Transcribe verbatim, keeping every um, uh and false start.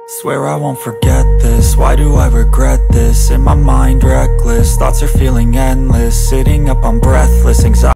Swear I won't forget this, why do I regret this? In my mind reckless, thoughts are feeling endless. Sitting up, I'm breathless, anxiety